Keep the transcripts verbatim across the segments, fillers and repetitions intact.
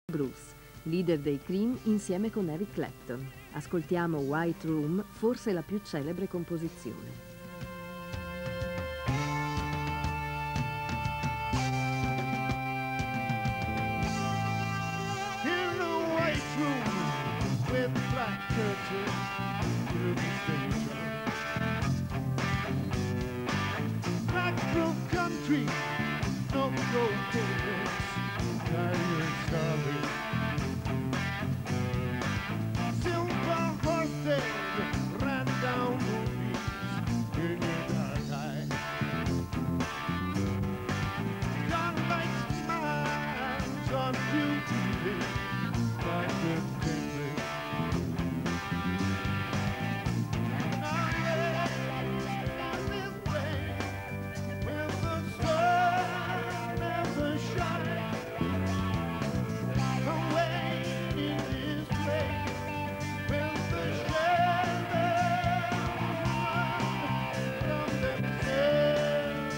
Bruce, leader dei Cream insieme con Eric Clapton. Ascoltiamo White Room, forse la più celebre composizione. In a white room with black curtains to the station. Black room country, no gold tickets, tired starving. Silver horses ran down movies in your dark eye. Starlight smiles on beauty like the daybreak. Now there's this way where the sun never shines. Away in this place where the shadows run from themselves.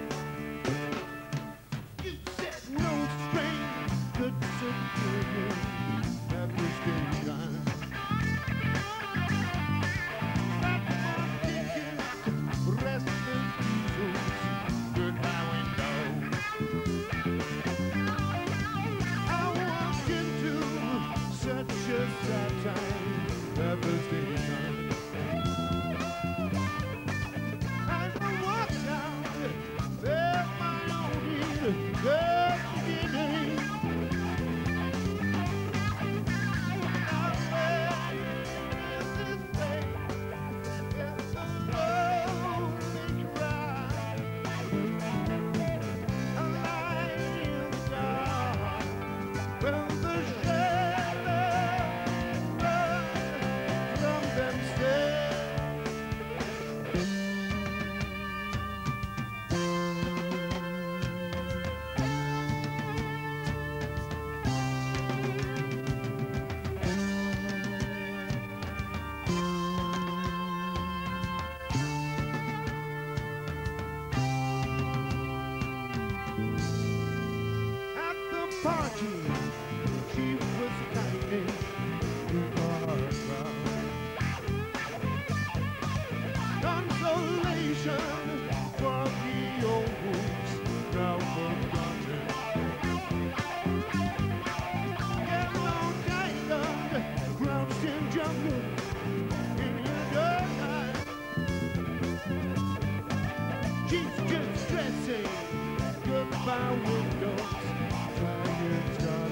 You said no strain could secure you at the station. Platform tickets, restless diesels, goodbye window. I walked into such a sad time at the station. As I walked out, there my own the beginning. Now where is this way? It's a lonely cry. A light in the dark. Well, the shadows run from themselves. At the party, she was hiding with our crowd. Consolation for the old wounds now forgotten. Yellow diamond crouched in jungle in your dark eye. She's just dressing goodbye windows, tired stars.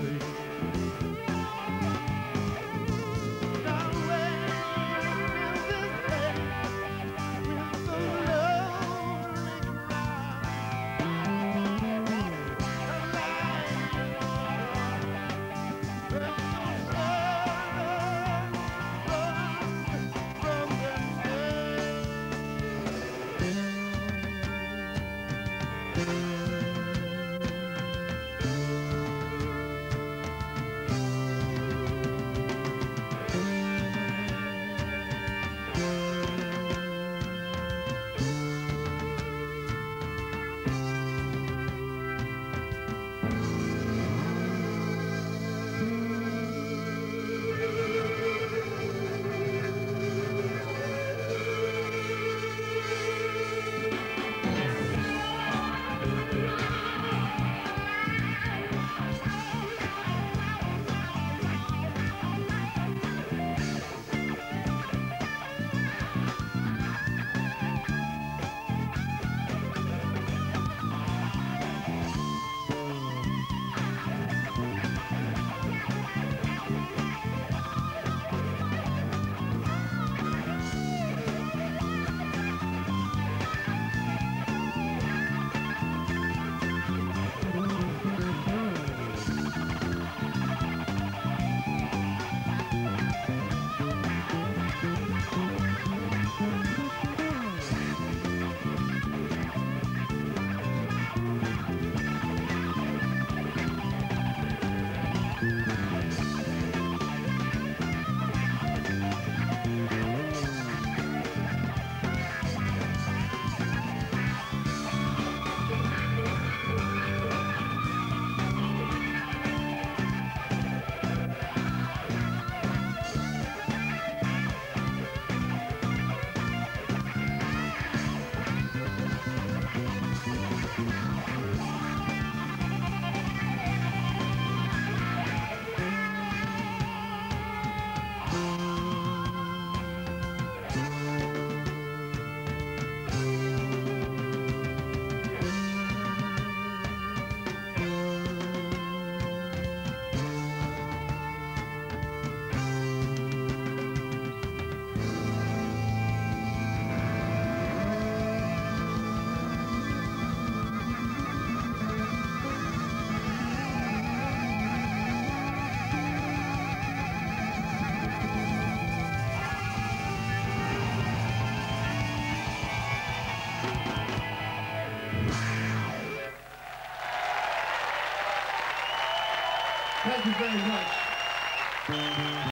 you very much.